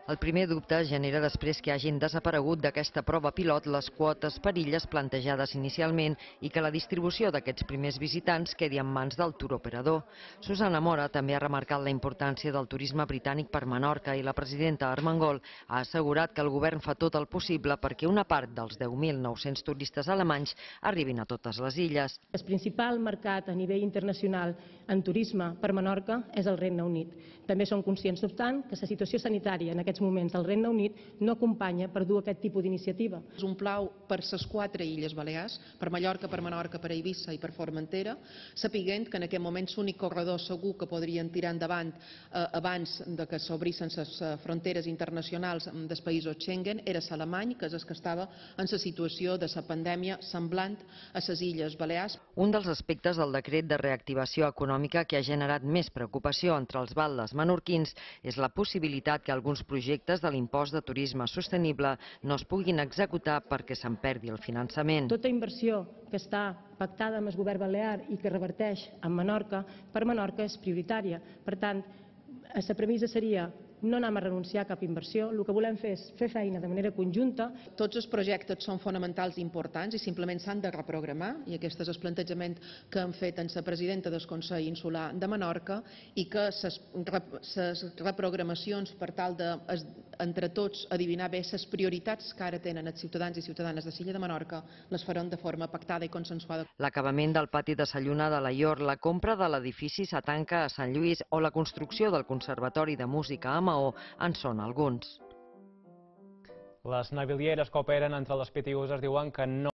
El primer dubte genera després que hagin desaparegut d'aquesta prova pilot les quotes per illes plantejades inicialment i que la distribució d'aquests primers visitants quedi en mans del tour operador. Susana Mora també ha remarcat la importància del turisme britànic per Menorca i la presidenta Armengol ha assegurat que el govern fa tot el possible perquè una part dels 10.900 turistes alemanys arribin a totes les illes. El principal mercat a nivell internacional en turisme per Menorca és el Regne Unit. També som conscients, no obstant, que la situació sanitària en aquests moments al Regne Unit no acompanya per dur aquest tipus d'iniciativa. És un plau per les 4 illes Balears, per Mallorca, per Menorca, per Eivissa i per Formentera, sapiguent que en aquest moment l'únic corredor segur que podrien tirar endavant abans de que s'obrissin les fronteres internacionals dels països Schengen era l'alemany, que és el que estava en la situació de la pandèmia semblant a les illes Balears. Un dels aspectes del decret de reactivació econòmica que ha generat més preocupació entre els baldes menorquins és la possibilitat que alguns projectes de l'impost de turisme sostenible no es puguin executar perquè se'n perdi el finançament. Tota inversió que està pactada amb el govern balear i que reverteix en Menorca, per Menorca és prioritària. Per tant, la premissa seria no anem a renunciar a cap inversió, el que volem fer és fer feina de manera conjunta. Tots els projectes són fonamentals i importants i simplement s'han de reprogramar, i aquest és el plantejament que hem fet amb la presidenta del Consell Insular de Menorca, i que les reprogramacions per tal de, entre tots, adivinar bé les prioritats que ara tenen els ciutadans i ciutadanes de l'illa de Menorca, les farem de forma pactada i consensuada. L'acabament del pati de Sant Lluna de l'Aior, la compra de l'edifici Satanca a Sant Lluís o la construcció del Conservatori de Música a Maó en són alguns. Les navilieres que operen entre les PTUs es diuen que no